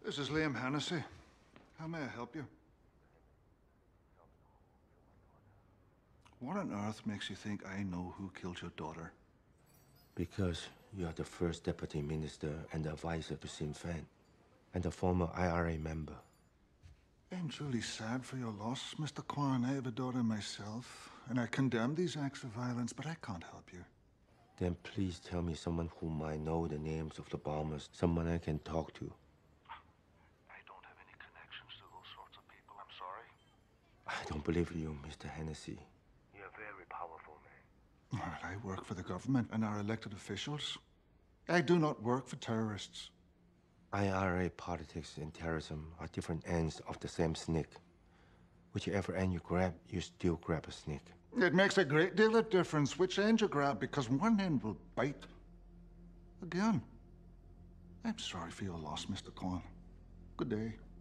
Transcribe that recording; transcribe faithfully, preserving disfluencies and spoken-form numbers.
This is Liam Hennessy. How may I help you? What on earth makes you think I know who killed your daughter? Because you are the first deputy minister and advisor to Sinn Féin, and a former I R A member. I'm truly sad for your loss, Mister Kwan. I have a daughter myself, and I condemn these acts of violence, but I can't help you. Then please tell me someone whom I know the names of the bombers, someone I can talk to. I don't have any connections to those sorts of people. I'm sorry. I don't believe you, Mister Hennessy. You're a very powerful man. All right, I work for the government and our elected officials. I do not work for terrorists. I R A politics and terrorism are different ends of the same snake. Whichever end you grab, you still grab a snake. It makes a great deal of difference which end you grab, because one end will bite. Again, I'm sorry for your loss, Mister Kwan. Good day.